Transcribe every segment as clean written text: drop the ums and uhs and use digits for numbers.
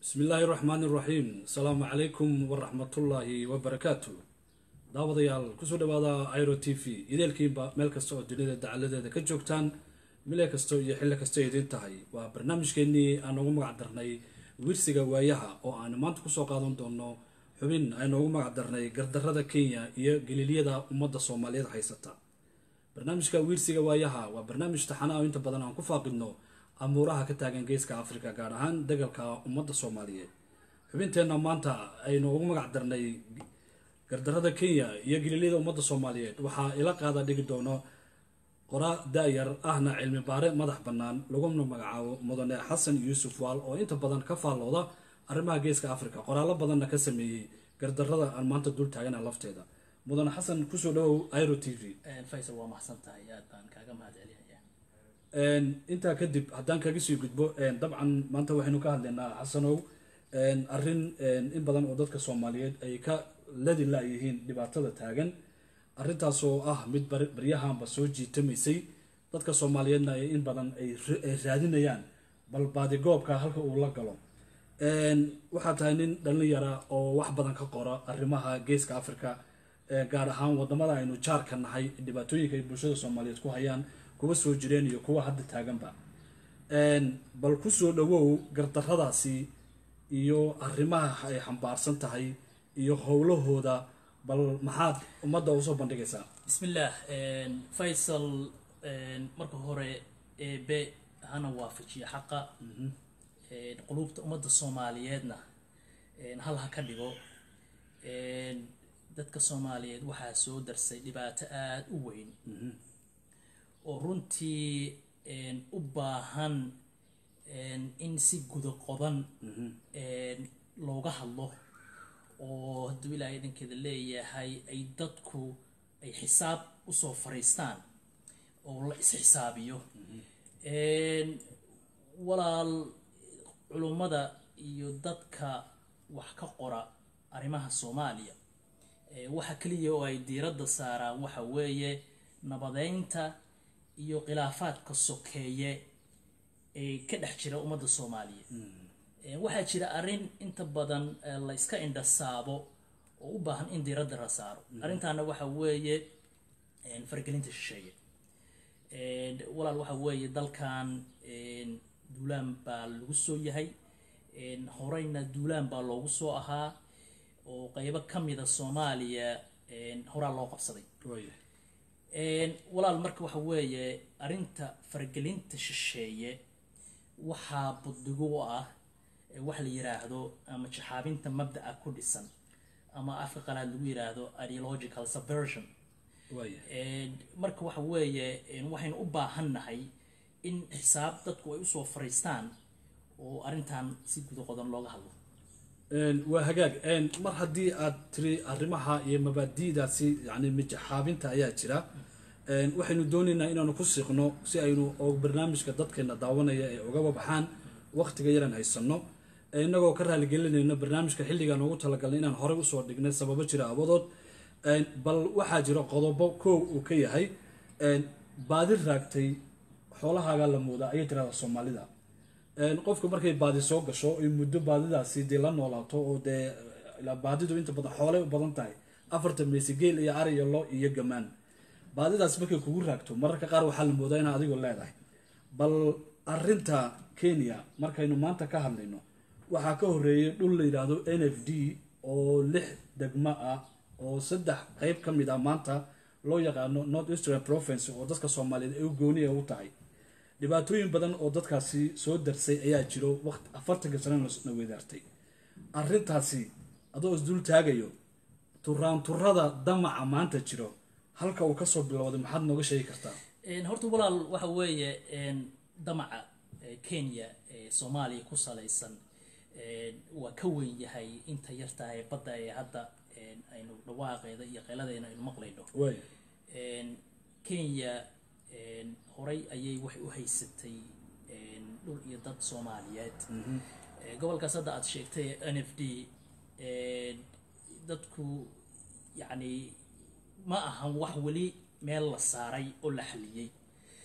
بسم الله الرحمن الرحيم السلام عليكم ورحمة الله وبركاته داوديال كسو دوادا ايرو تي في إيديلكينبا ميل كستو دنيدا دعالاديدا كجوجتان ميل كستو iyo xilli kasta idin tahay waa barnaamijkeennii aan ugu magac darnay wirsiga waayaha oo aan maanta ku soo qaadan doono xubin aan ugu magac darnay gardarrada Kenya iyo galiliyada ummadda Soomaaliyeed haysata barnaamijka wirsiga waayaha waa barnaamij taxana oo inta badan aan ku faaqidno amuuraha ka taagan geeska Afrika gaar ahaan dagalka ummadda Soomaaliyeed xubinteena maanta aynu ugu magac darnay gardarrada Kenya iyo galiliyada ummadda Soomaaliyeed waxa ila qaada dhigi doono qora daayar ahna cilmi baare madax bannaan lagu magacaabo mudane Xasan Yuusuf Waal oo inta badan ka faalooda arrimaha geeska Afrika qoraalo badanna ka sameeyay gardarrada aan maanta dul taagana lafteeda mudane Xasan ku soo dhaw Airo TV Faisal waa mahadsantahay aad baan kaaga mahadcelinayaa inta kadib haddaan kaga sii gudbo dabcan maanta waxaynu ka hadlaynaa Xasanow arrin in badan oo dadka Soomaaliyeed ay ka ladi laayihiin dhibaatada taagan arrintaas oo ah mid baryahanba soo jiitamaysay dadka Soomaaliyeedna ay in badan ay raadinayaan bal baadi goobka halka uu la galo waxa tahay nin dhalinyaro oo wax badan ka qora arrimaha geeska Afrika gaar ahaan wadamada aynu jaarka nahay dhibaatooyinka ay bulshada Soomaaliyeed ku hayaan kuwa soo jireen iyo kuwa hadda taaganba bal ku soo dhawow gardarradaasi iyo arrimaha ay xambaarsan tahay iyo howlahooda bal maxaad ummadda u soo bandhigaysaa bismillah Faisal marka hore be hana waafajiyo xaqa qulubta ummadda Soomaaliyeedna hal ha ka dhigo dadka Soomaaliyeed waxa soo darsay dhibaato aad u weyn oo runtii u baahan in si gudo qodan looga hadlo oo hadduu ilaahay idinkeeda leeyahay ay dadku ay xisaab u soo fariistaan oo la isxisaabiyo walaal culummada iyo dadka wax ka qora arrimaha Soomaaliya waxa kaliya oo ay diiradda saaraan waxa weeye nabadeynta iyo khilaafaadka sokeeye ee ka dhex jira ummadda Soomaaliyeed waxa jira arrin inta badan la iska indhasaabo oo u baahan in diiradda la saaro arrintaana waxa weeye fargelinta shisheeye walaal waxa weeye dalkan duulaan baa lagu soo yahay horeyna duulaan baa loogu soo ahaa oo qaybo ka mid ah Soomaaliya horaa loo qabsaday walaal marka waxa weeye arrinta fargelinta shisheeye waxaa buddigo ah wax la yiraahdo ama jaxaabinta mabda'a ku dhisan ama afka qalaad lagu yiraahdo ideological subversion marka waxa weeye waxaynu u baahannahay in xisaab dadku ay u soo fariistaan oo arrintan si guud qodan looga hadlo waa hagaag mar haddii aad tiri arrimaha iyo mabaadi'daasi yani jaxaabinta ayaa jira waxaynu doonaynaa inaanu ku siiqno si aynu oo barnaamijka dadkeena daawanaya ee uga baxaan waqtiga yaran haysano inagoo ka raali gelinayno barnaamijka xilligan ugu talagalnay inaan hore u soo dhignay sababo jira abadood bal waxa jira qodobo koow uu ka yahay baadi raagtay xoolahaaga la moodaa ay tirada Soomaalida qofku markay baadi soo gasho ay muddo baadidaasi dee la noolaato oo dee ila baadidu inta badan xoolo u badan tahay 40 meesi geel iyo ari iyo lo iyo gamaan baadidaas markay kugu raagto mararka qaar waxa la moodaa in adigu leedahay bal arrinta Kenya markaynu maanta ka hadlayno waxa ka horeeyay dhul la yiraahdo NFD oo 6 degmo ah oo 3 qayb ka mid ah maanta loo yaqaano North Eastern Province oo dadka Soomaaliyeed ay u gooniya u tahay dhibaatooyin badan oo dadkaasi soo darsay ayaa jiro waqti 40 sano la weedartay arrintaasi adoo isdul taagayo turada damaca maanta jiro halka uu ka soo bilowday maxaad nooga sheegi kartaa horta walaal waxa weeye damaca Kenya Soomaaliya ku salaysan waa ka weyn yahay inta yartahay badda ee hadda aynu dhawaaqeeda iyo qeyladeena aynu maqlayno Kenya horay ayay wax u haysatay dhul iyo dad Soomaaliyeed gobolkaas hadda aad sheegtay NFD dadku yani ma ahan wax wali meel la saaray oo la xaliyay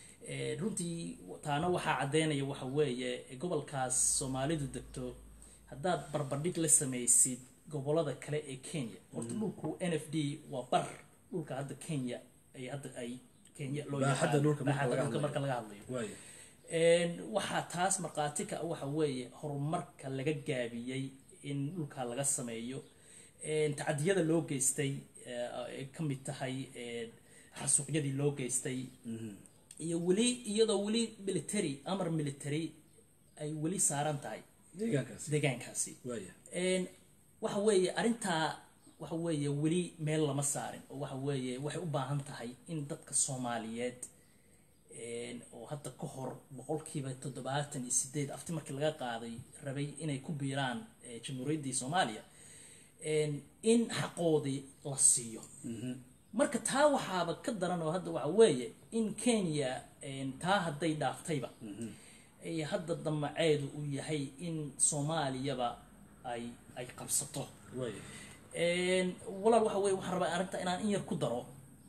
runtii taana waxa cadeynaya waxa weeye gobolkaas Soomaalidu degto haddaad barbardhig la samaysid gobolada kale ee Kenya horta dhulku NFD waa bar dhulka hadda Kenya ay Kenya loo baaxadda dhulka marka marka laga hadlayo waaye waxaa taas marqaati ka waxa weeye horumarka laga gaabiyey in dhulka laga sameeyo tacadiyada loo geystay ay ka mid tahay xasuuqyadii loo geystay iyo iyadoo weli military ay weli saaran tahay deegaankaasi waxa weeye arintaa waxa weeye weli meel lama saarin oo waxa weeye waxay u baahan tahay in dadka Soomaaliyeed oo hadda ka hor 78% afti markii laga qaaday rabay inay ku biiraan jamhuuriyadda Soomaaliya in xaqoodii la siiyo marka taa waxaaba ka daran oo hadda waxa weeye in Kenya taa hadday dhaaftayba ay hadda damaceedu uu yahay in Soomaaliyaba ay qabsato walaal waxa weeye waxaan rabaa arrinta inaan in yar ku daro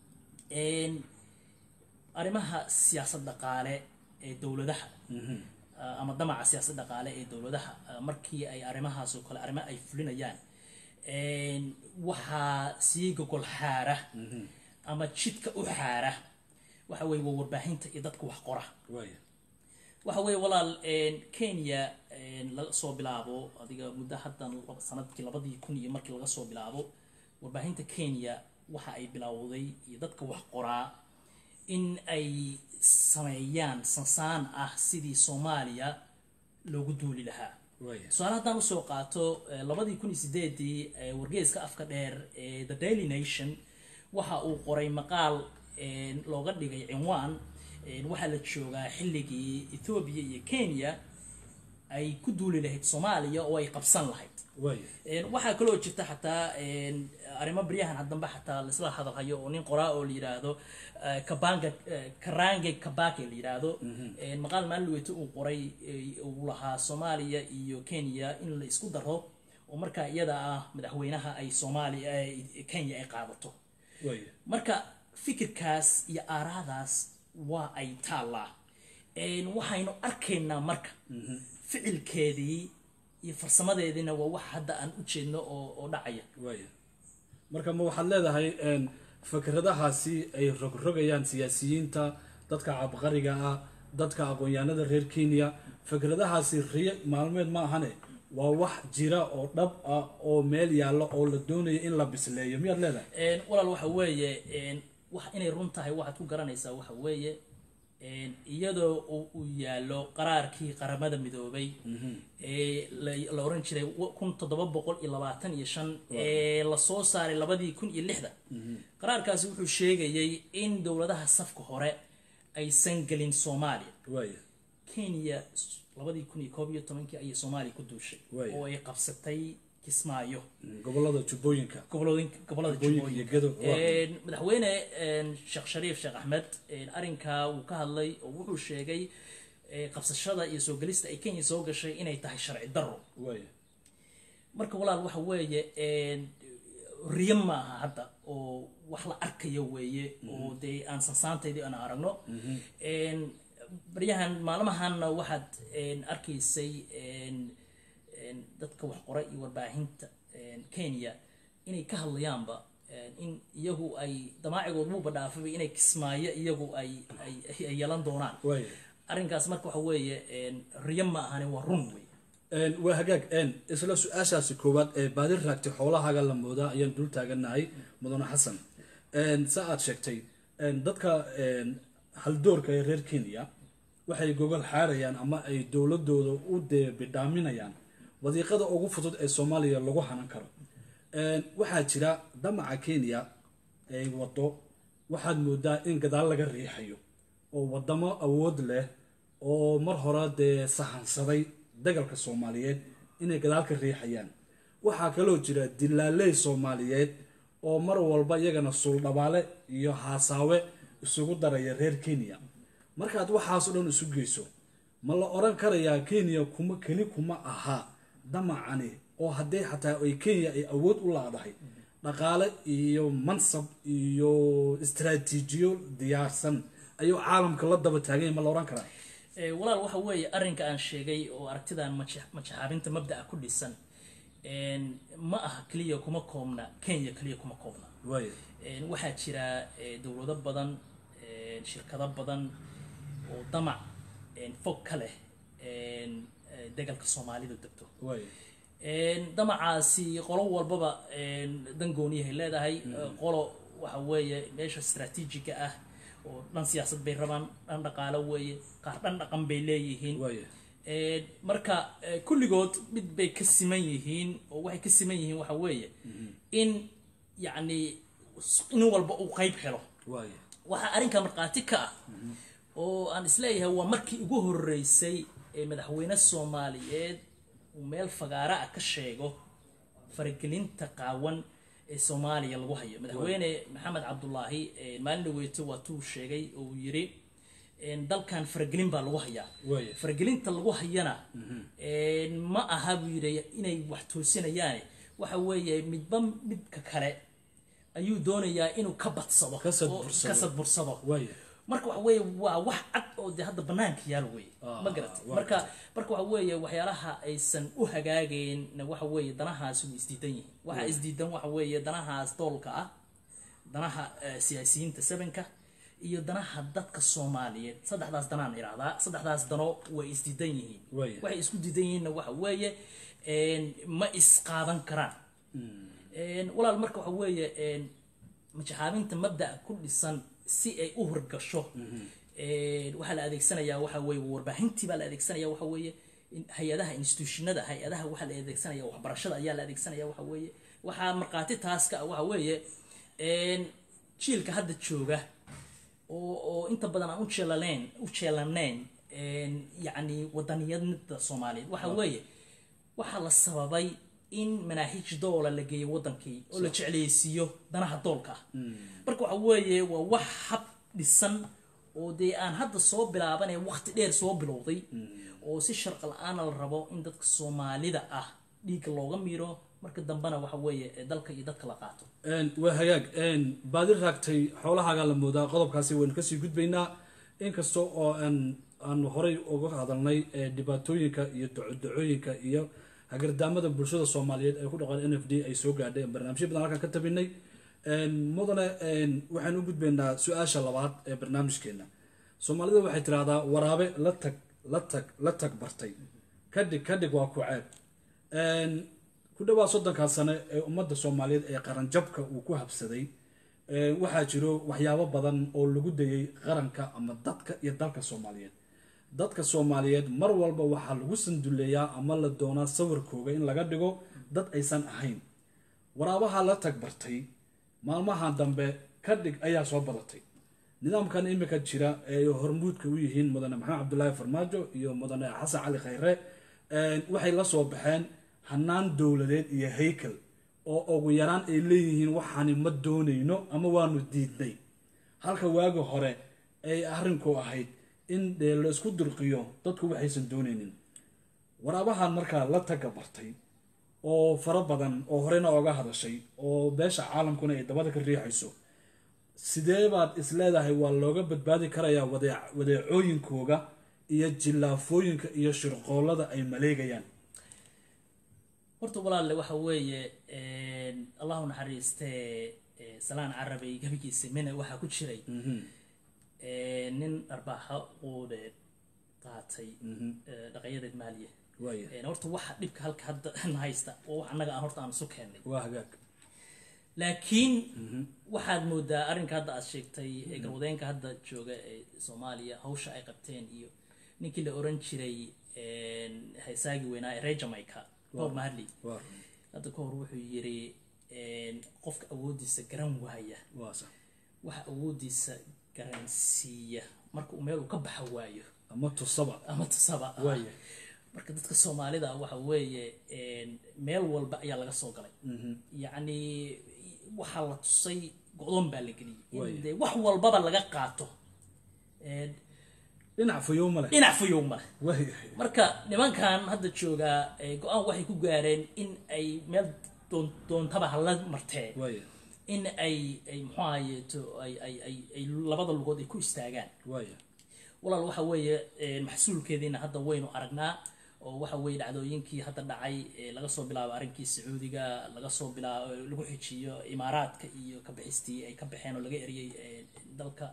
arrimaha siyaasad dhaqaale ee dawladaha ama damaca siyaasad dhaqaale ee dawladaha markii ay arrimahaas oo kale arrimo ay fulinayaan waxa sii gogol xaara ama jidka u xaara waxa weeye warbaahinta iyo dadka wax qora waxa weeye walaal Kenya laga soo bilaabo adiga muddo haddan sanadkii 2000 iyo markii laga soo bilaabo warbaahinta Kenya waxa ay bilowday iyo dadka wax qoraa in ay sameeyaan sansaan ah sidii Soomaaliya loogu duuli lahaa su'aal haddaan u soo qaato 2008 wargeyska afka dheer ee The Daily Nation waxa uu qoray maqaal looga dhigay cinwaan waxa la joogaa xilligii Ethiopia iyo Kenya ay ku duuli lahayd Soomaaliya oo ay qabsan lahayd waxa kaloo jirta xataa arrimo bariyahan haddaba xataa la isla hadalhayo oo nin qoraa oo la yiraahdo Karange Kabake la yiraahdo maqaal maalinweeto uu qoray uu lahaa Soomaaliya iyo Kenya in la isku daro oo marka iyada ah madaxweynaha ay Soomaaliya Kenya ay qaadato marka fikirkaas iyo aaraadaas waa ay taala waxaynu arkaynaa marka ficilkeedii iyo farsamadeedina waa wax hadda aan u jeedno oo dhacaya marka ma waxaad leedahay fikradahaasi ay rogrogayaan siyaasiyiinta dadka cabqariga ah dadka aqoon-yahanada reer Kenya fikradahaasi riyo maalmeed ma ahane waa wax jira oo dhab ah oo meel yaalo oo la doonayo in la bisleeyo miyaad leedahay walaal waxa weeye wax inay run tahay waxaad ku garanaysaa waxa weeye iyadoo uu yaalo qaraarkii qaramada midoobay la oran jiray 1725 ee la soo saaray 2006 qaraarkaasi wuxuu sheegayay in dawladaha safka hore aysan galin Soomaaliya Kenya 2011 ayay Soomaaliya ku duushay oo ay qabsatay Kismaayo gobolada Jubbooyinka madaxweyne Sheekh Shariif Sheekh Ahmed arinka uu ka hadlay oo wuxuu sheegay qabsashada iyo soo galista ay Kenya soo gashay inay tahay sharci darro marka walaal waxa weeye riyo ma aha hadda oo wax la arkayo weeye oo de aan sansaanteedii aan aragno bariyahan maalmahan waxaad arkaysay dadka wax qoray iyo warbaahinta Kenya inay ka hadlayaanba in iyagu ay damaacigood muuba dhaafay inay Kismaayo iyagu ay yeelan doonaan arrinkaas marka waxa weeye riyo ma ahane waa run weeye waa hagaag isla su'aashaasi koowaad ee baadi raagtay xoolahaaga la moodaa ayaan dul taaganahay mudane xasan saaad sheegtay dadka haldoorka ee reer Kenya waxay gogol xaarayaan ama ay dawladooda u bidhaaminayaan wadiiqada ugu fudud ee Soomaaliya lagu hanan karo waxaa jira damaca Kenya ay wado waxaad moodaa in gadaal laga riixayo oo wadamo awood leh oo mar hore sahansaday dagalka Soomaaliyeed inay gadaal ka riixayaan waxaa kaloo jira dilaalay Soomaaliyeed oo mar walba iyagana suuldhabaale iyo haasaawe isugu daraya reer Kenya markaad waxaas oo dhan isu geyso ma la oran karayaa Kenya kuma aha damacani oo haddii xataa ay Kenya ay awood u laadahay dhaqaale iyo mansab iyo istiraatiijiyo diyaarsan ayuu caalamka la daba taagay ma la oran karaa walaal waxa weeye arrinka aan sheegay oo aragtidan majaxaabinta mabda'a ku dhisan ma aha kaliya kuma koobna Kenya kaliya kuma koobna waxaa jira dowlado badan shirkado badan oo damac fog ka leh degalka Soomaalidu degto damacaasi qolo walbaba dan gooniyahay leedahay qolo waxa weeye meesha istaraatiijiga ah oo dhan siyaasad bay rabaan dhan dhaqaale weeye qaar dhan dhaqan bay leeyihiin marka kulligood mid bay ka siman yihiin oo waxay ka siman yihiin waxa weeye in yani in walba uu qayb helo waxa arrinka marqaati ka ah oo aan isleeyahay waa markii ugu horeysay ee madaxweyne Soomaaliyeed uu meel fagaara ah ka sheego faragelinta qaawan ee Soomaaliya lagu hayo madaxweyne Maxamed Cabdullaahi maalin dhaweeyto waa tuu sheegay oo yiri dalkan faragelin baa lagu hayaa faragelinta lagu hayana ma aha wiiray inay wax toosinayaan waxa weeye midba midka kale ayuu doonayaa inuu ka badsado kasad bursado marka waxa weeye waa wax cad oo hadda banaanka yaal weey ma garatay marka waxa weeye waxyaalaha aysan u hagaageen waxa weeye danahaas u isdiidan yihiin waxa isdiidan waxa weeye danahaas doolka ah danaha siyaasiyiinta sabanka iyo danaha dadka Soomaaliyeed saddexdaas danaan iraahdaa saddexdaas dano way isdiidan yihiin waxay isku diidan yihiin waxa weeye ma isqaadan karaan walaal marka waxa weeye majaxaabinta mabda'a ku dhisan si ay u horgasho waxa la adeegsanayaa waxa weeye warbaahintii baa la adeegsanayaa waxa weeye hay'adaha institutionada hay'adaha waxa la adeegsanayaa waxbarashada ayaa la adeegsanayaa waxa weeye waxa marqaati taaska waxa weeye jiilka hadda jooga oo inta badan aan u jeelanayn yani wadaniyadda Soomaaliyeed waxa weeye waxa la sababay in manahij doola la geeyo wadankii oo la jecleysiyo danaha doolka marka waxa weeye waa wax hab dhisan oo aan hadda soo bilaabanay waqti dheer soo bilowday oo si sharqi la'aan la rabo in dadka Soomaalida ah dhiig looga miiro marka dambana waxa weeye dalka iyo dadka la qaato waa hagaag baadir raagtay xoolahaaga la moodaa qodobkaasi waan ka sii gudbaynaa inkastoo oo aan horay uga hadalnay dhibaatooyinka iyo ducooyinka iyo hagardaamada bulshada Soomaaliyeed ay ku dhaqan NFD ay soo gaadhay barnaamijyo badan halkan ka tabinay mudane waxaan u gudbaynaa su'aasha labaad ee barnaamijkeena Soomaalida waxay tiraahdaa waraabe la tag bartay kadhig waa ku ceeb ku dhawaad 30 sano ee ummadda Soomaaliyeed ee qaran jabka uu ku habsaday waxaa jiro waxyaabo badan oo lagu dayay qaranka ama dadka iyo dalka Soomaaliyeed dadka Soomaaliyeed mar walba waxa lagu sanduleeyaa ama la doonaa sawirkooga in laga dhigo dad aysan ahayn waraabaha la tag bartay maalmaha dambe kadhig ayaa soo badatay nidaamkan imika jira ee hormuudka u yihiin mudane Maxamed Cabdullaahi Farmaajo iyo mudane Xasan Cali Khayre waxay la soo baxeen hanaan dawladeed iyo heykal oo ugu yaraan ay leeyihiin waxaan ma doonayno ama waanu diidnay halka waaga hore ay arrinku ahayd in la isku durqiyo dadku waxaysan doonaynin waraabahan markaa la tag bartay oo fara badan oo horena uga hadashay oo beesha caalamkuna ay dabada ka riixayso sidee baad isleedahay waa looga badbaadi karayaa wadeecooyinkooga iyo jilaafooyinka iyo shirqoolada ay maleegayaan horta walaalle waxa weeye Allahu naxariiste salaan carabi gabigiisa mina waxa ku jiray nin arbaaxa qoodheed qaatay dhaqayadeed maaliye horta waxa dhibka halka hadda haysta oo wax anaga aan horta aan soo keenay waa hagaag laakiin waxaad moodaa arrinka hadda aad sheegtay garwadeenka hadda jooga ee Soomaaliya hawsha ay qabteen iyo ninkii la oran jiray haysaagi weynaa ee Jamaica Bob Marley hadda ka hor wuxuu yiri qofka awoodiisa garan waaya waxa awoodiisa garansiya marka uu meel ka baxa waayo ama tusaba waaya marka dadka Soomaalida waxa weeye meel walba ayaa laga soo galay yani waxa la tusay go'doon baa la geliyay wax walba laga qaato dhinac fayuuma marka nimankan hadda jooga go'aan waxay ku gaareen in ay meel doontaba hala martee in ay muxaayeeto ay labada lugood ay ku istaagaan walaal waxa weeye maxsuulkeediina hadda waynu aragnaa oo waxa weeye dhacdooyinkii hadda dhacay laga soo bilaabo arrinkii Sacuudiga laga soo bilaabo lagu xijiyo Imaaraadka iyo ka bixistii ay ka baxeen oo laga eriyay dalka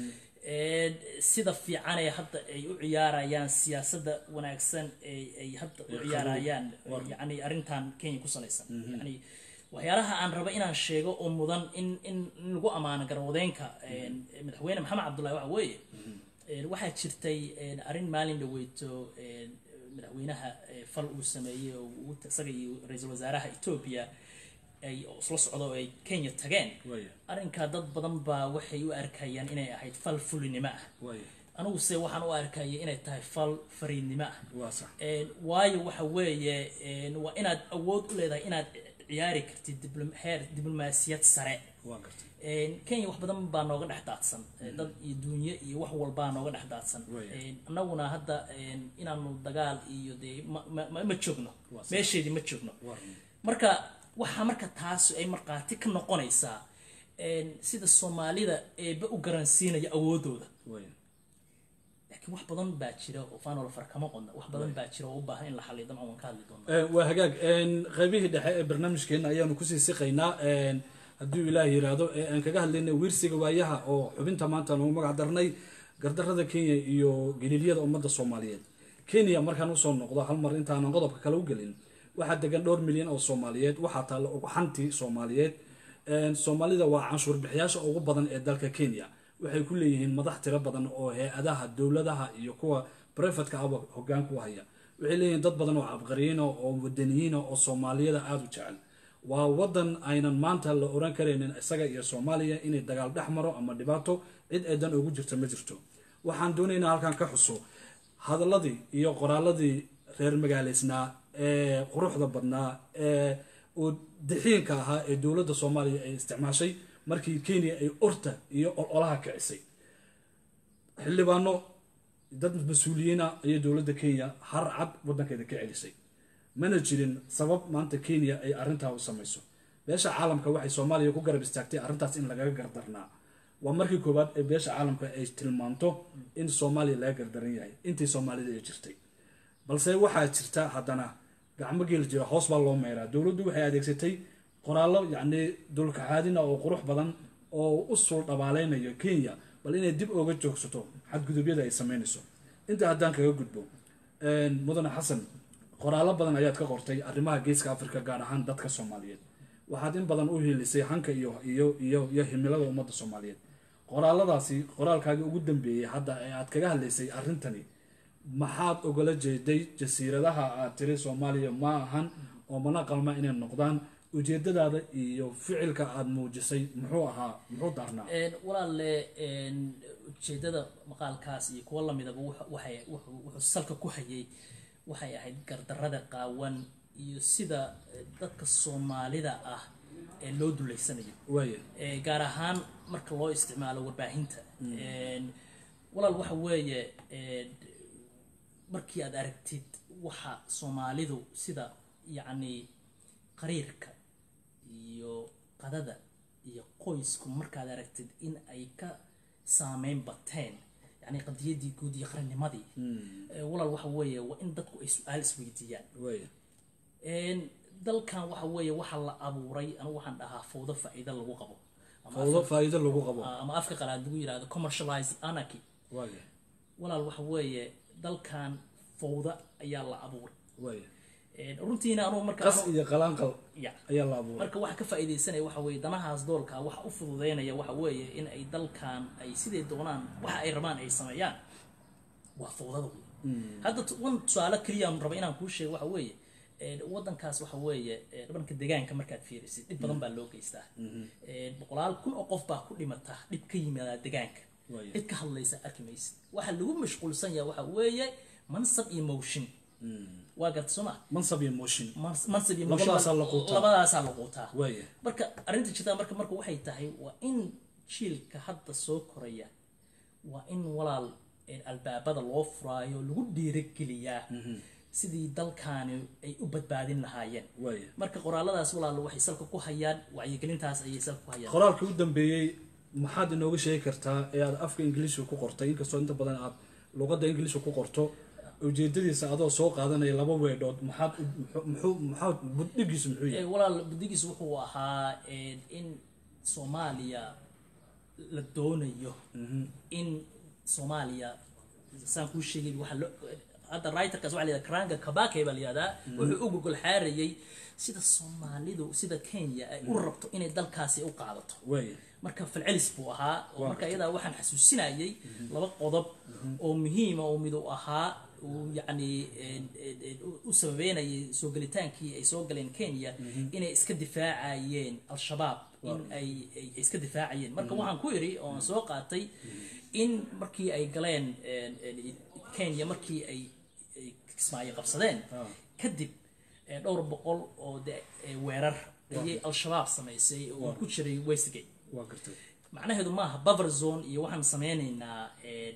sida fiican ay hadda ay u ciyaarayaan siyaasadda wanaagsan ay hadda u ciyaarayaan yani arrintan Kenya ku salaysan yani waxyaalaha aan raba inaan sheego oo mudan in lagu amaano garwadeenka madaxweyne Maxamed Cabdullaahi waxa weeye waxaa jirtay arrin maalin dhaweyto madaxweynaha fal uu sameeyay oo uu isaga iyo ra'iisul wasaaraha Ethiopia ay isla socdo ay Kenya tageen arrinka dad badan baa waxay u arkayaan inay ahayd fal fulinimo ah anigu se waxaan u arkayay inay tahay fal fariidnimo ah waayo waxa weeye waa inaad awood u leedahay inaad ciyaari kartid diblomaasiyad sare Kenya wax badan baa nooga dhex daadsan dad iyo duunyo iyo wax walba nooga dhex daadsan annaguna hadda inaanu dagaal iyo ma joogno meesheedii ma joogno marka waxa taas ay marqaati ka noqonaysaa sida Soomaalida eeba u garansiinaya awoodooda laakiin wax badan baa jira oo faanol farkama qodna wax badan baa jira oo u baahan in la xalliyo dhammaan waan ka hadli doonaa waa hagaag qaybihii dhexe ee barnaamijkeena ayaanu ku sii siqaynaa haddii ilaahay yiraahdo aan kaga hadlaynay wiirsiga waayaha oo xubinta maanta lagu magac darnay gardarrada Kenya iyo galiiliyada ummadda Soomaaliyeed Kenya markaan u soo noqdo hal mar intaan qodobka kale u gelin waxa degan 2 milyan oo Soomaaliyeed waxa taala ugu xanti Soomaaliyeed Soomaalida waa canshuur bixiyaasha ugu badan ee dalka Kenya waxay ku leeyihiin madax tiro badan oo hay'adaha dawladaha iyo kuwa private-ka ah hoggaan ku haya waxay leeyihiin dad badan oo abqariin oo wadaniyiin oo Soomaaliyada aad u jecel waa wadan aynan maanta la oran kareenin isaga iyo Soomaaliya inay dagaal dhaxmaro ama dhibaato cid eedan ugu jirto ma jirto waxaan doonaynaa halkan ka xuso hadaladii iyo qoraaladii reer magaaleysnaa quruxda badnaa oo dixiinka ahaa ee dawladda Soomaaliya ay isticmaashay markii Kenya ay orta iyo ololaha kicisay xildhibaano dad mas'uuliyiina ay dawladda Kenya har cad wadankeeda ka celisay mana jirin sabab maanta Kenya ay arintaa u samayso beesha caalamka waxay Soomaaliya ku garab istaagtay arintaas in laga gardarnaa waa markii koobaad ee beesha caalamka ay tilmaanto in Soomaaliya laga gardaran yahay intii Soomaalida ay jirtay balse waxaa jirta haddana gacmo geel jira hoos baa loo meeraa dawladdu waxay adeegsatay qoraallo yani dulka caadina oo qurux badan oo u soo dhabaaleynayo Kenya bal inay dib uga joogsato xadgudubyada ay sameynayso inta haddaan kaga gudbo mudane Xasan qoraallo badan ayaad ka qortay arrimaha geeska Afrika gaar ahaan dadka Soomaaliyeed waxaad in badan u helisay hanka iyo himilada ummadda Soomaaliyeed qoraaladaasi qoraalkaaga ugu dambeeyay hadda aad kaga hadlaysay arrintani maxaad ogala jeeday jasiiradaha aad tiri Soomaaliya ma ahan oo mana qalma inay noqdaan ujeedadaada iyo ficilka aad muujisay muxuu daarnaa walaalle ujeedada maqaalkaas iyo kuwa lamidaba wuxuu salka ku hayay waxay ahayd gardarrada qaawan iyo sida dadka Soomaalida ah ee loo duleysanayo gaar ahaan marka loo isticmaalo warbaahinta walaal waxa weeye markii aad aragtid waxa Soomaalidu sida yani qariirka iyo qadada iyo qoysku markaad aragtid in ay ka saameyn bateen يعني قضية جود يقرن ماضي ولا الوحوية وإن دتكو سؤال سويديان إن دل كان وحوية وحلا أبو ري أنا وحن لها فوضى فائدة لوقبه فوضى فائدة لوقبه أما أفكر على دقيقة هذا commercialize أناكي ولا الوحوية دل كان فوضى يلا أبو ري runtiina anoo marka qas iyo qalanqal ayaa la abuuray marka waxa ka faa'iideysanay waxa weey danahaas doolka waxa u fududeynaya waxa weeye in ay dalkan ay sidee doonaan waxa ay rabaan ay sameeyaan waa fowdada hadda su'aalo kaliya aan rabo inaan ku sheego waxa weeye wadankaas waxa weeye dhabanka deegaanka markaad fiirisid dib badan baa loo geystaa boqolaal kun oo qof baa ku dhimata dib ka yimaada deegaanka cid ka hadlaysa arkimaysid waxa lagu mashquulsan yahay waxa weeye mansab emotion واقعد سمع منصب يموشين labadaas la quutaa marka arinta jirta marka waxay tahay waa in jiilka hadda soo koraya waa in walaal albaabada loo furaayo lagu dhiirigeliyaa sidii dalkaani ay u badbaadin lahaayeen marka qoraaladaas walaal waxay salka ku hayaan wacyigelintaas ayay salka ku hayaan qoraalkii u dambeeyay maxaad inooga sheegi kartaa ee aad afka Ingiriisiga ku qortay inkastoo inta badan aad luqadda ingiliishka ku qorto ujeedadiisa adoo soo qaadanaya laba weedhood maxaa buddhigiisu muxuu yahay walaal budigiisu wuxuu ahaa in Soomaaliya la doonayo in Soomaaliya saan ku sheegay waxa hadda writerkaas waxa la yiraahdaa Karanga Kabake baa la yiraahdaa wuxuu ugu gol xaarayay sida Soomaalidu sida Kenya ay u rabto inay dalkaasi u qaadato marka falcelis buu ahaa oo marka iyada waxaan xasuusinayay laba qodob oo muhiim ah oo mid u ahaa يعني وسببين سوغليتان كي أي سوغلين كينيا إن إسكت دفاعيين الشباب إن أي إسكت دفاعيين مركب واحد كويري أو سوقاتي إن مركي أي قلين كينيا مركي أي اسمعي قبصدين كذب دور بقول أو ويرر هي الشباب سميسي وكوتشري ويستجي معناه هذا ما بافر زون يوحنا سمينا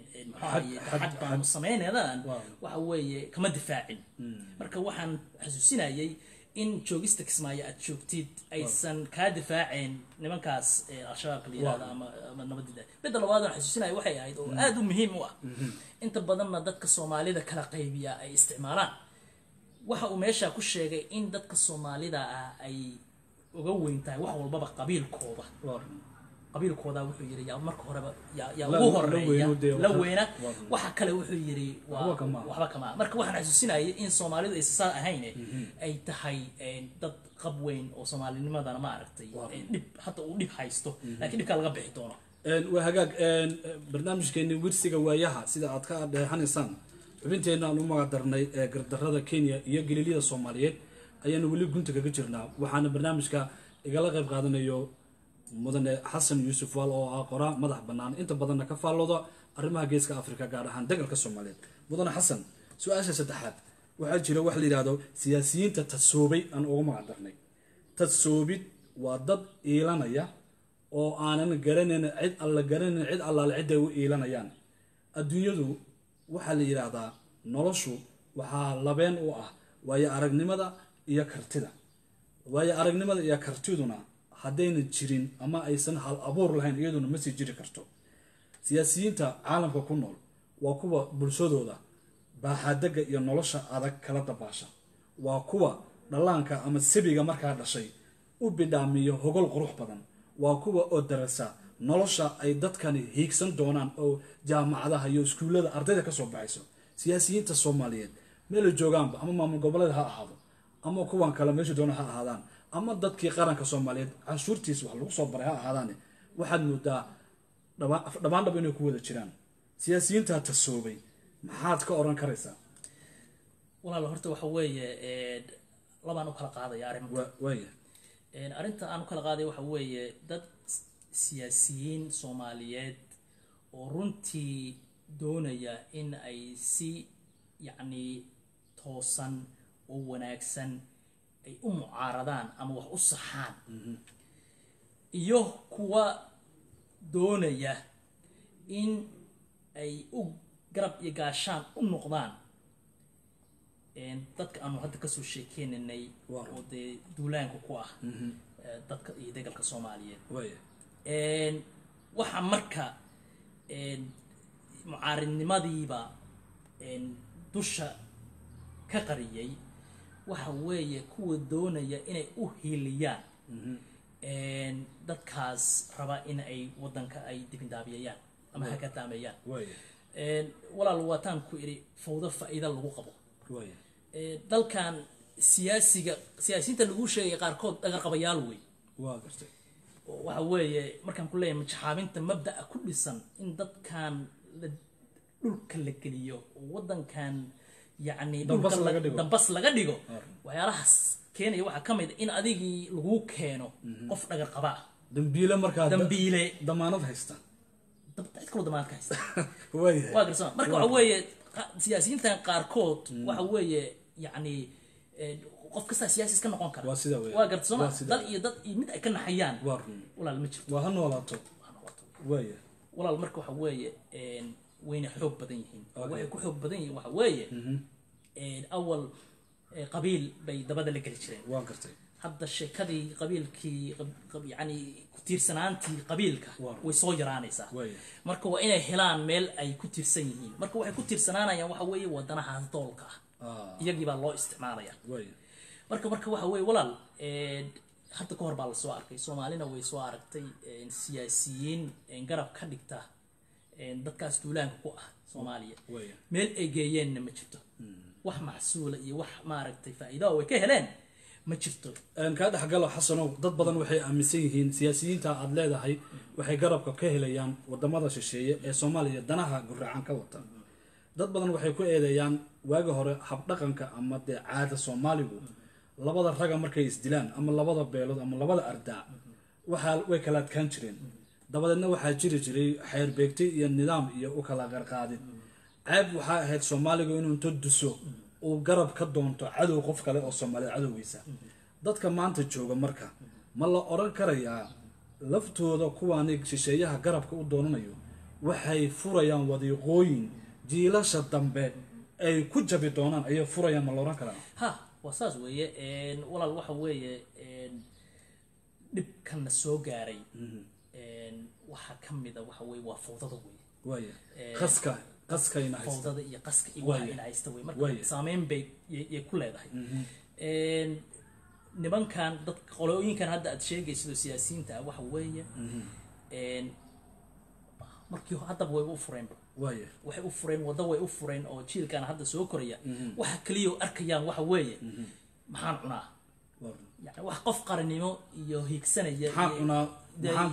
حد بان سمينا هذا وحوي كما دفاعين مركا وحن حسوسنا يي إن جوجستك اسمها أتشوكتيد أيسن كدفاعين نمكاس الشباب اللي هذا ما نبدي ده بدل هذا حسوسنا وحي هذا مهم هو أنت بدلنا دتك الصومالي ذا كلا قيبية أي استعمارات وحا وماشى كل شيء إن دتك الصومالي ذا أي وجوين تاي وحا والبابا قبيل كوبا qabiilkooda wuxuu yiri yaa marka horeba yaa ugu horeeya la weyna waxa kale wuxuu yiri waxba kama marka waxaan xasuusinayay in Soomaalidu ay saar ahayn ay tahay dad qab weyn oo Soomaalinimadana ma aragtay dib hatta uu dib haysto laakiin dibka laga bixi doono waa hagaag barnaamijkeeni wirsiga waayaha sida aad ka dheexanaysaan xubinteena aanu magadarnay gardarrada Kenya iyo galiliyada Soomaaliyeed ayaanu wali gunta kaga jirnaa waxaana barnaamijka igala qayb qaadanayo mudane Xasan Yuusuf wal oo qora madax banaan inta badan ka faalooda arrimaha geeska Afrika gaar ahaan dagalka Soomaaliyeed mudane Xasan su'aasha saddexaad waxa jira wax la yiraahdo siyaasiyiinta tasoobay aan ugu magadarnay tasoobid waa dad eelanaya oo aanan garaneyn cid alla cid ay u eelanayaan adduunyadu waxa la yiraahdaa noloshu waxa labeen u ah waayo aragnimada iyo kartiduna haddayna jirin ama aysan hal abuur lahayn iyaduna ma sii jiri karto siyaasiyiinta caalamka ku nool waa kuwa bulshadooda baaxadaga iyo nolosha adag kala dabaasha waa kuwa dhalaanka ama sabiga markaa dhashay u bidhaamiyo hogol qurux badan waa kuwa oo darasa nolosha ay dadkani hiigsan doonaan oo jaamacadaha iyo iskuulada ardayda ka soo baxayso siyaasiyiinta Soomaaliyeed meel joogaanba ama maamul goboleed ha ahaado ama kuwan kale meesha doona ha ahaadaan ama dadkii qaranka Soomaaliyeed cashuurtiis wax lagu soo baray ha ahaadaan waxaad moodaa dhammaan inay ku wada jiraan siyaasiyiinta tasoobay maxaad ka oran karaysaa walaal horta waxa weeye labaan u kala qaadaya arinta aan u kala qaaday waxa weeye dad siyaasiyiin Soomaaliyeed oo runtii doonaya in ay si yani toosan oo wanaagsan ay u mucaaradaan ama wax u saxaan iyo kuwa doonaya in ay u garab iyo gaashaan u noqdaan dadka aanu hadda ka soo sheekeynay oo duulaanka ku ah dadka iyo degalka Soomaaliyeed waxa marka mucaaradnimadiiba dusha ka qariyay waxa weeye kuwa doonaya inay u hiiliyaan dadkaas raba in ay wadanka ay dibindaabiyaan ama hakataamayaan walaal waataan ku iri fawda faa'iido lagu qabo dalkan siyaasiyiinta lagu sheegay qaarkood dhagar qabayaal way waxa weeye markaan ku leeyahay majaxaabinta mabda'a ku dhisan in dadkan dhulka la geliyo wadankan يعني دبس laga dhigo waxyaalahaas keenaya waxa kamid in adigii lagu keeno qof dhagar qaba dambiile markaa dambiile damaanad haysta cid kale damaanad haysta waa garsan marka waxa weeye siyaasiyiinta qaarkood waxa weeye yani qof kasta siyaasi iska noqon kara waa garsan dad iyo mid ay ka naxayaan walaal ma jirto waa noolaato weeye walaal marka waxa weeye وين حب بدنيهم وين حب بدني وحويه أول قبيل بيدبدا اللي كل شيء hadda sheekadii qabiilkii yani ku tiirsanaantii qabiilka way soo yaraanaysaa marka waa inay helaan meel ay ku tiirsan yihiin marka waxay ku tiirsanaanayaan waxa weeye wadanahaas doolka iyagii baa loo isticmaalaya marka waxa weeye walaal hadda ka hor baa lasoo arkay soomaalina way soo aragtay siyaasiyiin garab ka dhigta dadkaas duulaanka ku ah soomaaliya meel ay geeyeenna ma jirto wax maxsuula iyo wax maaragtay faa'iido way ka heleen ma jirto ka dhaxgalo xasanow dad badan waxay aaminsan yihiin siyaasiyiinta aad leedahay waxay garabka ka helayaan wadamada shisheeye ee Soomaaliya danaha gurracan ka wata dad badan waxay ku eedeeyaan waaga hore habdhaqanka ama caada Soomaaligu labada raga markay isdilaan ama labada beelood ama labada ardaa waxa way kala adkaan jireen dabadeedna waxaa jiri jiray xeer beegtay iyo nidaam iyo u kala qarqaadid ceeb waxaa ahayd Soomaaligu inuu inta duso oo garab ka doonto cadow qof kale oo Soomaaliya cadowgiisa dadka maanta jooga marka ma la oran karayaa laftooda kuwaani shisheeyaha garabka u doonanayo waxay furayaan wadiiqooyin jiilasha dambe ay ku jabi doonaan ay furayaan ma la oran karaa ha wasaas weeye walaal waxa weeye dibkan soo gaaray waxa kamida waxa weeye waa fowdada weeye qaskayna fowdada iyo qaska iyo waxa ina haysta weeye marka saameyn bay ku leedahay nimankan dad qolooyinkan hadda aad sheegayso siyaasiyiinta waxa weeye markii hadda way u fureen waxay u fureen wada way u fureen oo jiilkan hadda soo koraya waxa kaliya arkayaan waxa weeye maxaan cunaa يعني wax qof qaranimo iyo hiigsanaya maxaan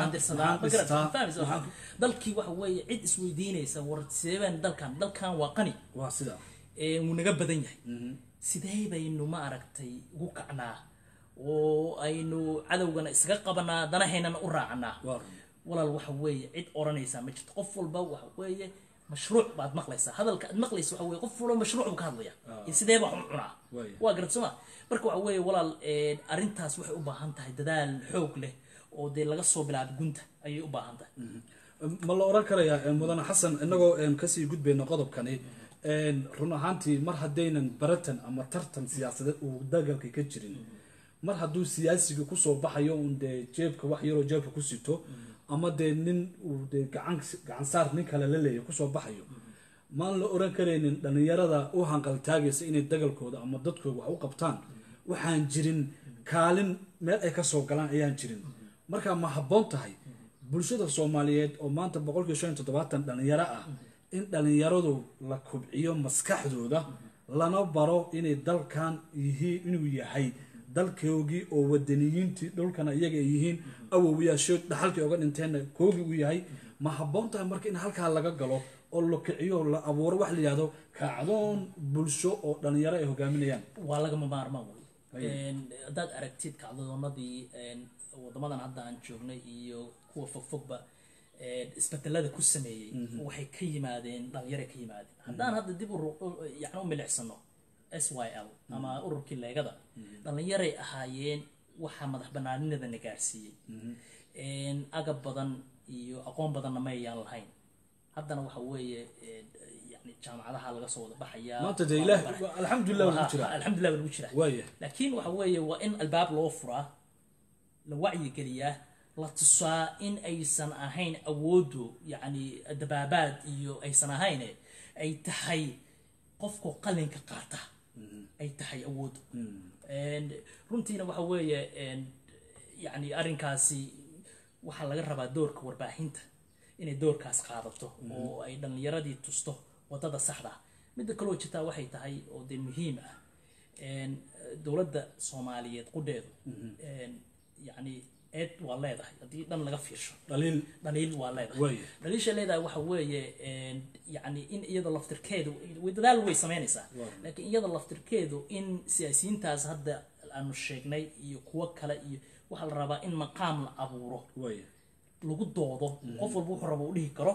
dirsadaa dalkii waxa weeye cid isweydiinaysa war seebaan dalkan waa qani waa sida uu naga badan yahay sidee baynu ma aragtay ugu kacnaa oo aynu cadawgana isaga qabanaa danaheynana u raacnaa walaal waxa weeye cid oranaysa ma jirto qof walba waxa weeye مشروع بعد مقليسة هذا المقليس وحوي قفله مشروع بكهضليا يسدي بحهم عنا واقرت سما بركوا عوي ولا أرنتاس وحي أباهنته ددال حوق له ودي لقصوا بلاد جنته أي أباهنته ما الله أراك يا مدن حسن إنه كسي جود بين قضب كني رنا هانتي مرة دينا برتن أما ترتن سياسة ودقل كيكتشرين مرة دو سياسي كوسو بحيون ده جيبك وحيرو جيبك كوسيتو ama de nin uu de gacan saar nin kale la leeyahay ku soo baxayo ma la oran kareenin dhalinyarada u hanqal taagaysa inay dagalkooda ama dadkooda wax u qabtaan waxaan jirin kaalin meel ay ka soo galaan ayaan jirin marka ma habboon tahay bulshada Soomaaliyeed oo maanta 170 dhalinyaro ah in dhalinyaradu la kubciyo maskaxdooda lana baro inay dalkan inuu yahay dalkoogi oo wadaniyiintii dhulkana iyaga ay yihiin awoowayaashood dhaxalkii uga dhinteena koogi uu yahay ma habboon tahay marka in halkaa laga galo oo la kiciyo la abuuro wax la yiraahdo kacdoon bulsho oo dhalinyaro ay hogaaminayaan waa laga maarmaan dad aragtid kacdoonadii wadamadan hadda aan joognay iyo kuwa fogfogba isbedelada ku sameeyay waxay ka yimaadeen dhalinyaro ka yimaadeen haddaan hadda dib u milicsano SYL ama ururkii leegada dhalinyaray ahaayeen waxa madax banaanida gaarsiiyay agab badan iyo aqoon badanna ma ayaan lahayn haddana waxa weeye yani jaamacadaha laga soo wada baxaya maanta ilaahay alxamdulillah lagu jira laakiin waxa weeye waa in albaab loo furaa la wacyi geliyaa la tusaa in aysan ahayn awoodu yani dabaabaad iyo aysan ahayn ay tahay qofku qalinka qaata ay tahay awood runtiina waxa weeye yani arrinkaasi waxa laga rabaa doorka warbaahinta inay doorkaas qaadato oo ay dhalinyaradii tusto wadada saxda mid kale oo jirta waxay tahay oo de muhiim ah dawladda Soomaaliyeed qudheedu yani eed waa leedahay hadii dhan laga fiirsho dhaliil waa leedahay dhaliisha leedahay waxa weeye yani in iyada laftirkeedu wadadaal way sameynaysaa laakiin iyada laftirkeedu in siyaasiyiintaas hadda aanu sheegnay iyo kuwa kale iyo waxa la rabaa in maqaam la abuuro lagu doodo qof walba wuxuu rabo u dhihi karo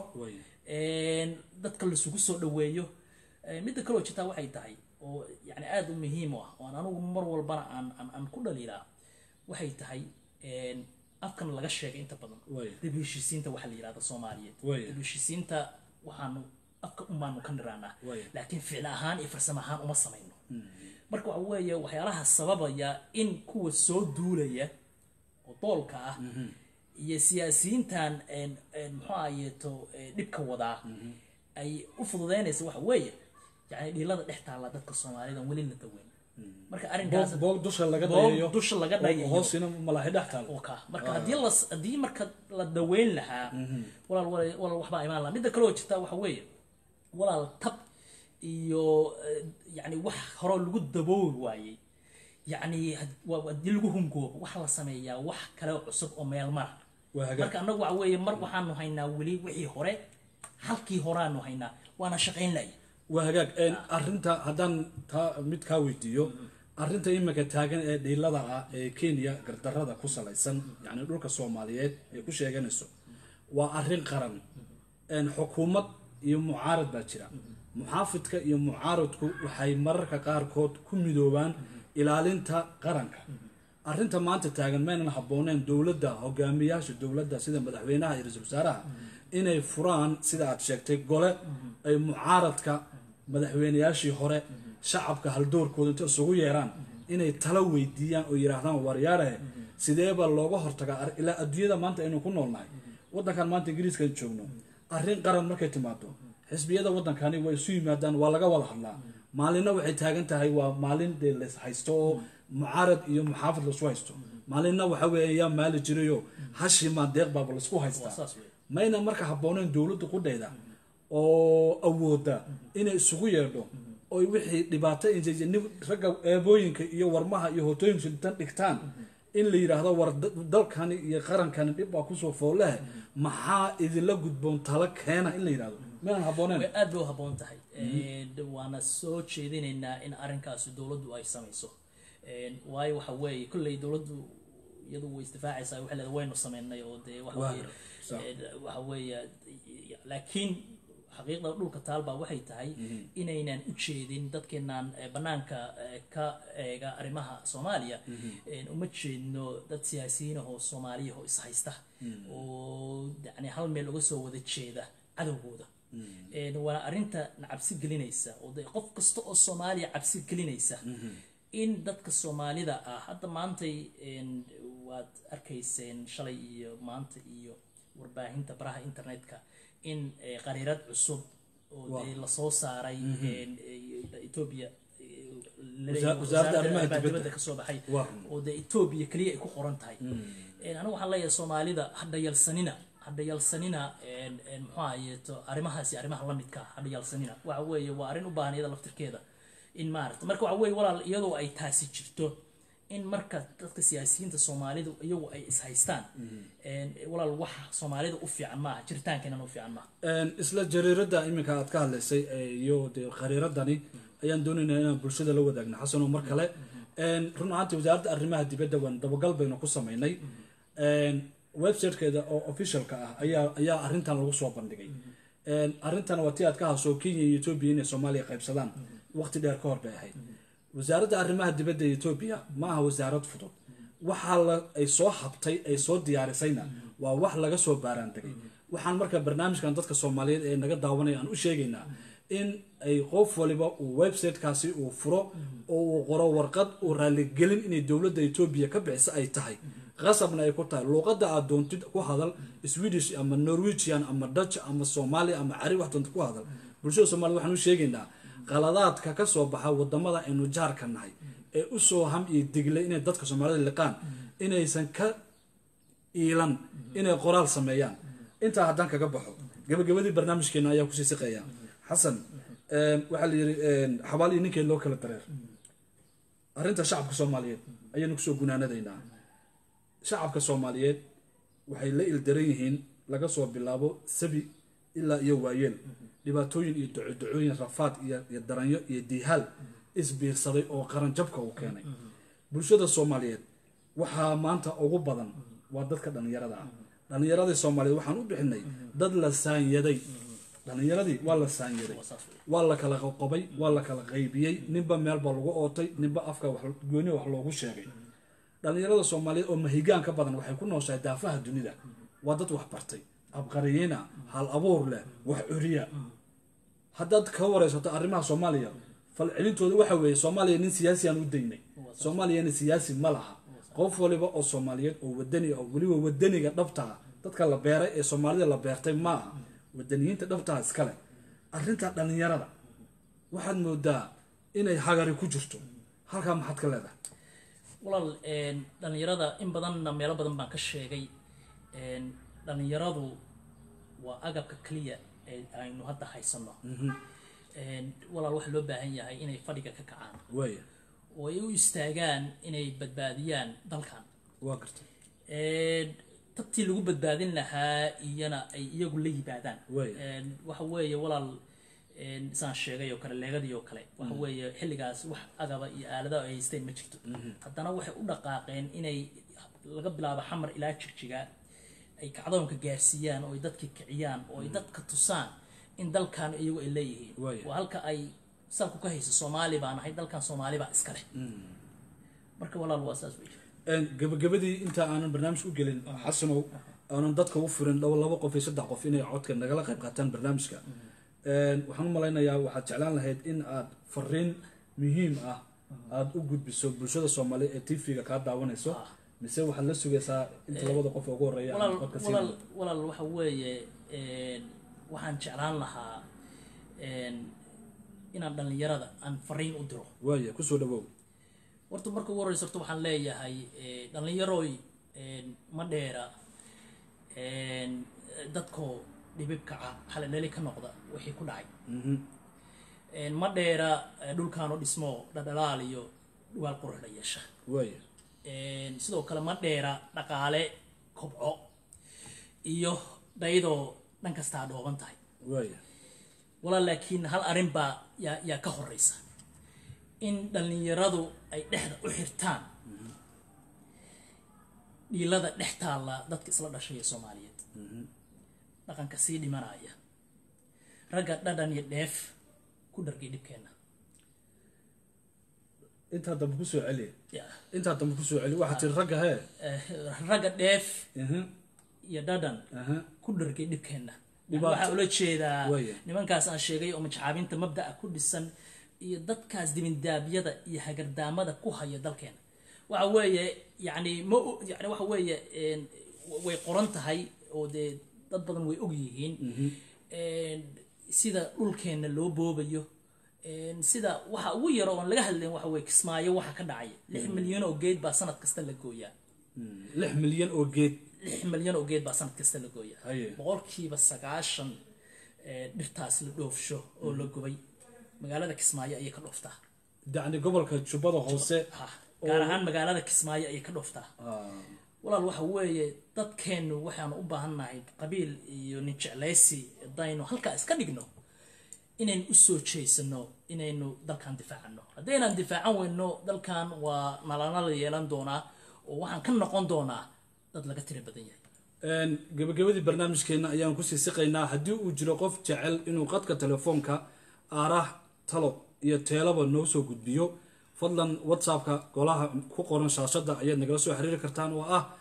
dadka la isugu soo dhaweeyo mid kale oo jirta waxay tahay oo yani aad u muhiim ah oo anigu mar walbana aan ku dhaliilaa waxay tahay afkan laga sheegay inta badan dib u heshiisiinta waxa la yiraahdo Soomaaliyeed dib u heshiisiinta waxaanu afka umaanu ka niraanaa laakiin ficil ahaan iyo farsamo ahaan uma sameeyno marka waxa weeye waxyaalaha sababaya in kuwa soo duulaya oo doolka ah iyo siyaasiyiintan muxuu ahayeeto dhibka wadaa ay u fududeynaysa waxa weeye yani dhiilada dhex taalla dadka soomaalida weli la daweyn marka arrinkaas boog dusha laga dhayayo dusha laga dhayayo hoosina malaahi dhex taal oo ka marka haddii marka la daweyn lahaa walaal waxbaa imaan lahaa midda kale oo jirta waxa weeye walaal tab iyo yani wax hore lagu daboobi waayey yani haddii lagu hungoobo waxa la sameeyaa wax kale oo cusub oo meel mara marka annagu waxa weeye mar waxaanu haynaa weli wixii hore halkii horaanu haynaa waana shaqayn lahay waa hagaag arrinta haddaan taa mid kaa weydiiyo arrinta imika taagan ee dhiilada ah ee Kenya gardarrada ku salaysan yani dhulka Soomaaliyeed ay ku sheeganayso waa arrin qaran xukuumad iyo mucaarad baa jira muxaafidka iyo mucaaradku waxay mararka qaarkood ku midoobaan ilaalinta qaranka arrinta maanta taagan meena habooneen dawladda hogaamiyaasha dawladda sida madaxweynaha iyo ra'iisul wasaaraha inay furaan sida aad sheegtay gole ay mucaaradka madaxweynayaashii hore shacabka haldoorkooda inta isugu yeeraan inay talo weydiiyaan oo yiraahdaan waryaare sideeba looga hortagaa ilaa adduunyada maanta aynu ku noolnahay wadankan maanta Ingiriiska joogno arrin qaran markay timaado xisbiyada wadankani way isu yimaadaan waa laga wada hadlaa maalina waxay taagan tahay waa maalin la haysto oo mucaarad iyo muxaafid la isku haysto maalina waxa weeyaan maali jirayo hashima deeq baa la isku haystaa mayna marka habooneen dawladdu qudheeda oo awooda inay isugu yeedho oo wixii dhibaato injin ragga eebooyinka iyo warmaha iyo hootooyinka intan dhigtaan in la yiraahdo war dalkani iyo qarankani dhib baa ku soo fooleh maxaa idinla gudboon tala keena in la yiraahdo meelan habooneen aad bay u haboon tahay waana soo jeedinaynaa in arrinkaas dawladdu ay samayso waayo waxa weeye kulley dawladdu iyadu way istifaacaysaa waxa leedahay waynu sameynay oo de waxa weeye laakiin xaqiiqda dhulka taalba waxay tahay inaynan u jeedin dadkeenan banaanka ka eega arrimaha Soomaaliya uma jeedno dad siyaasiyiin oo Soomaaliya oo is haysta oo yani hal meel uga soo wada jeeda cadawgooda waa arrinta cabsi gelinaysa oo qof kasta oo Soomaaliya cabsi gelinaysa in dadka Soomaalida ah hadda maantay waad arkayseen shalay iyo maanta iyo warbaahinta baraha internetka in qariirad cusub oo la soo saaray Ethiopia wasaaradda arrimaha dibadda ka soo baxay oo Ethiopia kaliya ay ku qoran tahay anigu waxaan leeyahay Soomaalida hadda yalsanina muxuu ahayeeto arrimahaasi arrimaha la midka hadda yalsanina waxa weeye waa arrin u baahan iyada laftirkeeda in maarta marka waxa weeye walaal iyadoo ay taasi jirto in marka dadka siyaasiyiinta Soomaalidu iyagu ay is haystaan walaal wax Soomaalida u fiican maaha jiritaankeena u fiican maaha isla jariirada iminka aad ka hadlaysay iyo qariiradani ayaan doonaynaa inaan bulshada la wadaagno xasan oo mar kale run ahaantii wasaaradda arrimaha dibadda waan dabagal baynu ku sameynay website-keeda oo officialka ah ayaa arrintan lagu soo bandhigay arrintan waa tii aad ka hadasho Kenya iyo Ethiopia inay Soomaaliya qaybsadaan waqti dheer ka hor bay ahayd wasaaradda arrimaha dibadda ee Ethiopia ma aha wasaarad fudud waxa ay soo habtay ay soo diyaarisayna waa wax laga soo baaraan tagay waxaan marka barnaamijkan dadka Soomaaliyeed ee naga daawanay aan u sheegaynaa in ay qof waliba uu website-kaasi uu furo oo uu qoro warqad uu raali gelin inay dawladda Ethiopia ka bixisa ay tahay qasabna ay ku tahay luqadda aad doontid ku hadal Swedish ama Norwegian ama Dutch ama Somali ama Carabi wax doonto ku hadal bulshada Soomaaliyeed waxaan u sheegaynaa qaladaadka ka soo baxa wadamada aynu jaarka nahay ee u soo ham iyo diglay inay dadka Soomaalida liqaan inaysan ka iilan inay qoraal sameeyaan inta hadan kaga baxo gabagabadii barnaamijkeena ayaa ku sii siqeeya xasan waxa la yiri xabaali ninkii loo kala dareer arrinta shacabka Soomaaliyeed ayaynu ku soo gunaanadaynaa shacabka Soomaaliyeed waxay la ildaran yihiin laga soo bilaabo sabi ilaa iyo waayeel dhibaatooyin iyo ducooyin rafaad iyo daranyo iyo diihal isbiirsaday oo qaran jabka uu keenay bulshada Soomaaliyeed waxa maanta ugu badan waa dadka dhalinyarada Soomaaliyeed waxaan u bixinay dad la saanyaday dhalinyaradii waa la saanyaday waa la kala qoqobay waa la kala qaybiyay ninba meel baa lagu ootay ninba afka wax gooni wax loogu sheegay dhalinyarada Soomaaliyeed oo mahigaan ka badan waxay ku nooshahay daafaha dunida waa dad wax bartay abqariyina hal abuur leh wax uriya haddaad ka wareysato arrimaha Soomaaliya falcelintooda waxa weeye Soomaaliya nin siyaasi aan u daynay Soomaaliyana siyaasi ma laha qof waliba oo Soomaaliyeed oo wadani oo waliba wadaniga dhabta dadka la beeray ee Soomaalida la beertay ma wadaniyiinta dhabta iskale arrinta dhalinyarada waxaad moodaa inay hagari ku jirto halka maxad ka leedahay walaal dhalinyarada in badanna meelo badan baan ka sheegay dhalinyaradu waa agabka kaliya ee aynu hadda haysano walaal waxa loo baahan yahay inay fadhiga ka kacaan oo ay u istaagaan inay badbaadiyaan dalkan waa gartay tabtii lagu badbaadin lahaa iyana ay iyagu la yimaadaan waxa weeye walaal saan sheegay oo kale leegadii oo kale waxa weeye xilligaas wax agaba iyo aalada ay haysteen ma jirto haddana waxay u dhaqaaqeen inay laga bilaabo xamar ilaa Jigjiga ay kacdoonka gaarsiiyaan oo ay dadka kiciyaan oo ay dadka tusaan in dalkan iyagu ay leeyihiin waa halka ay salku ka hayso Soomaali baan ahay dalkan Soomaali baa iska leh marka walaal waa saas weeye gabagabadii inta aanan barnaamij u gelin xasanow aanan dadka u furin laba qof iyo saddex qof inay codka nagala qayb qaataan barnaamijka waxaan u malaynayaa waxaad jeclaan lahayd in aad fariin muhiim ah aad u gudbiso bulshada Soomaaliyeed ee TV-ga ka daawanayso mise waxaad la sugaysaa inta labada qof ugu horeeya walaal waxa weeye waxaan jeclaan lahaa inaan dhalinyarada aan fariin u diro waaya ku soo dhawow horta marka ugu horeysa waxaan leeyahay dhalinyarooy ma dheera dadkoo dhibibka xalaleli ka noqda wixii ku dhacay ma dheera dhulkaan oo dhismo dhadhalaal iyo dhuwaal qurux la yeesha waaya sidoo kale ma dheera dhaqaale kobco iyo dhaydoo dhan kastaa dhooban tahay waaya walaa laakiin hal arrin baa yaa ka horeysa in dhalinyaradu ay dhexda u xirtaan dhiilada dhex taalla dadka isla dhashay ee Soomaaliyeed dhaqanka sii dhimanaya ragga dhadhan iyo dheef ku dhargay dhibkeena inta dambe ku soo celi inta dambe ku soo celi waxa tir ragga ragga dheef iyo dhadhan ku dhargay dhibkeena waxa ula jeedaa nimankaas aan sheegay oo majaabinta mabda'a ku dhisan iyo dadkaas dibindaabyada iyo hagardaamada ku haya dalkeena waxa weeye yani waxa weeye way qoran tahay oo dad badan way og yihiin sida dhulkeena loo boobayo sida waxa ugu yar oo laga hadleen waxa weeye Kismaayo waxa ka dhacay 6 milyan oo geed baa sanad kasta la gooyaa 6 milyan oo geed 6 milyan oo geed baa sanad kasta la gooyaa boqolkiiba 90 dhirtaas la dhoofsho oo la gubay magaalada Kismaayo ayay ka dhooftaa dacni gobolka Jubbada Hoose gaar ahaan magaalada Kismaayo ayay ka dhooftaa walaal waxa weeye dadkeenu waxaan u baahanahay qabiil iyo nin jeclaysi dayno halka iska dhigno inaan u soo jeesano inaynu dalkan difaacano haddeenan difaacan weyno dalkan waa nalana yeelan doonaa oo waxaan ka noqon doonaa dad laga tiri badan yahay gabagabadii barnaamijkeena ayaan ku sii siqaynaa haddii uu jiro qof jecel inuu qadka telefoonka aarah talo iyo teelaba noo soo gudbiyo fadlan WhatsApp-ka golaha ku qoran shaashada ayaad nagala soo xiriiri kartaan oo ah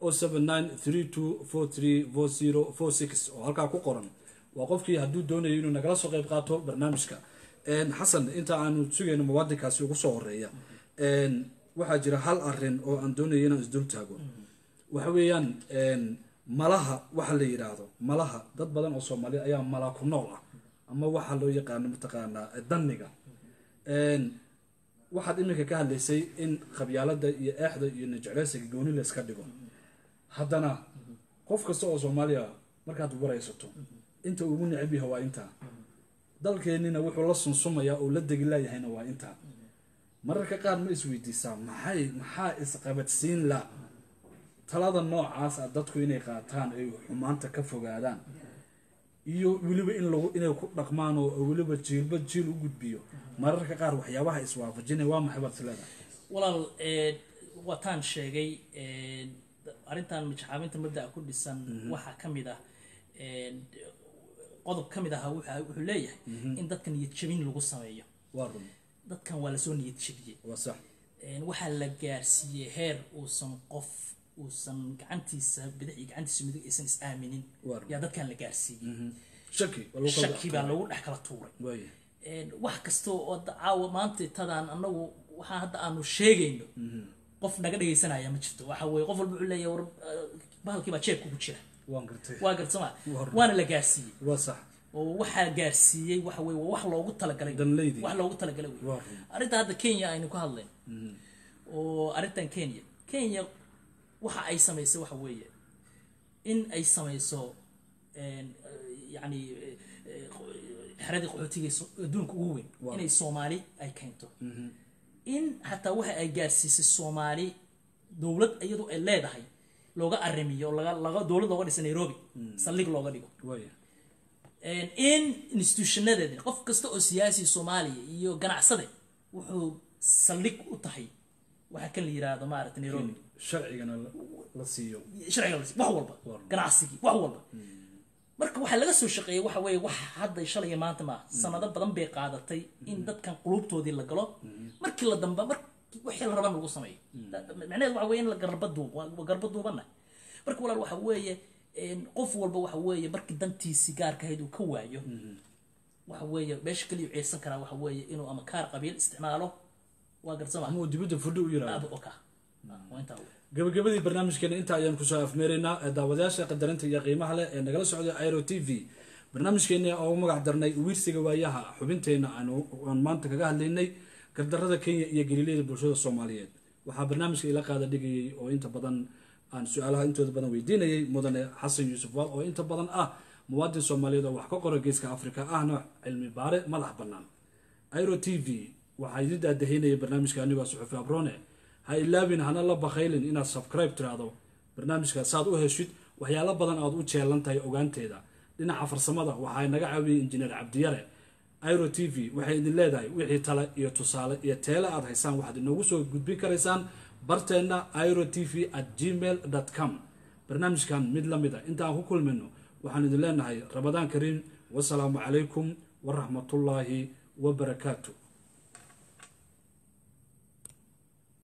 07932434046 oo halka ku qoran waa qofkii hadduu doonayo inuu nagala soo qayb qaato barnaamijka xasan inta aanu sugayno muwaadinkaasi ugu soo horeeya waxaa jira hal arrin oo aan doonayo inaan isdul taago waxa weeyaan malaha waxa la yiraahdo malaha dad badan oo Soomaali ayaa mala ku nool ah ama waxa loo yaqaan mataqaanaa daniga waxaad iminka ka hadlaysay in qabyaalada iyo eexda iyo najceysiga gooni la iska dhigo haddana qof kasta oo Soomaaliya markaad waraysato inta ugu neceb yahay waa inta dalkeenina wuxuu la sunsumayaa oo la degilayahayna waa inta mararka qaar ma isweydiisaa maxaa isqabadsiin la talada noocaas ah dadku inay qaataan ay xumaanta ka fogaadaan iyo waliba inay ku dhaqmaan oo waliba jiilba jiil u gudbiyo mararka qaar waxyaabaha iswaafajinay waa maxay bartilada walaal wataan sheegay arintan majaabinta mabda'a ku dhisan waxa kamid ah qodob kamid ah wuxuu leeyahay in dadka niyad jabin lagu sameeyo dadkan waa la soo niyad jabiyay waa sax waxa la gaarsiiyay heer uusan gacantiisa bidix iyo gacantiisa midig aysan is aaminin yaa dadkan la gaarsiiyay shaki baa lagu dhex kala tuuray wax kasta oo caawa maanta tadaan anagu waxaan hadda aanu sheegayno qof naga dhageysanaya ma jirto waxa weeye qof walba wuxuu leeyahay war bahalkii baa jeebka ku jira waan gartay waa gartama waana la gaarsiiyey waa sax oo waxaa gaarsiiyey waxa weeye wax loogu talagalay danleydi wax loogu talagalay Waa arrinta hadda Kenya aynu ku hadleen oo arrintan Kenya waxa ay samaysay waxa weeye in ay samayso yani xeradii qaxootiga adduunka ugu weyn inay Soomaali ay keento in hataa waxa ay gaarsiisay Soomaali dawlad iyadu ay leedahay looga arrimiyo laga dawlad looga dhisay Nairobi saldhig looga dhigo in institutionadeeda qof kasta oo siyaasi Soomaaliya iyo ganacsade wuxuu saldhig u tahay waxa kan la yiraahdo maaragtay Nairobi sharcigana la siiyo wax walba ganacsiga wax walba marka waxa laga soo shaqeeyay waxa weeye wax hadda shalay maanta ma sanado badan bay qaadatay in dadkan qulubtoodii la galo markii la damba markii wixii la raban lagu sameeyo macnaheedu waxa weeye in la garba duubana marka walaal waxa weeye qof walba waxa weeye markii dantiisi gaarka ahayd uu ka waayo waxa weeye meesha kaliya ciisan kara waxa weeye inuu ama kaar qabiil isticmaalo waa garsama ama dibadda fudhu u yiraahdo waa inta gabagabadii barnaamijkeena inta ayaan kusoo afmeeraynaa daawadayaasha qadarinta iyo qiimaha leh ee nagala socday Airo TV barnaamijkeena oo magac darnay wiirsiga waayaha xubinteena aan maanta kaga hadlaynay gardarrada Kenya iyo galileeda bulshada Soomaaliyeed waxaa barnaamijka ila qaada dhigayay oo inta badan aan su'aalaha intooda badan weydiinayay mudane Xasan Yuusuf Waal oo inta badan muwaadin Soomaaliyeed oo wax ka qora geeska Afrika ahna cilmi baare madax bannaan Airo TV waxaa idin daadahinaya barnaamijka anigoo suxufi Abrone ha ilaabin hana la bakhaylin inaad subscribe tiraado barnaamijka saad u heshid waxyaalo badan aad u jeelan tahay ogaanteeda dhinaca farsamada waxaa naga caawiyay injineer Cabdiyare Airo TV waxay idin leedahay wixii tala iyo tusaale iyo teela aad haysaan waxaad inoogu soo gudbin karaysaan barteena airotv@gmail.com barnaamijkan mid la mid ah inta aan ku kulmino waxaan idin leenahay Ramadaan Kariim wassalaamu calaykum wa rahmatullaahi wa barakaatuh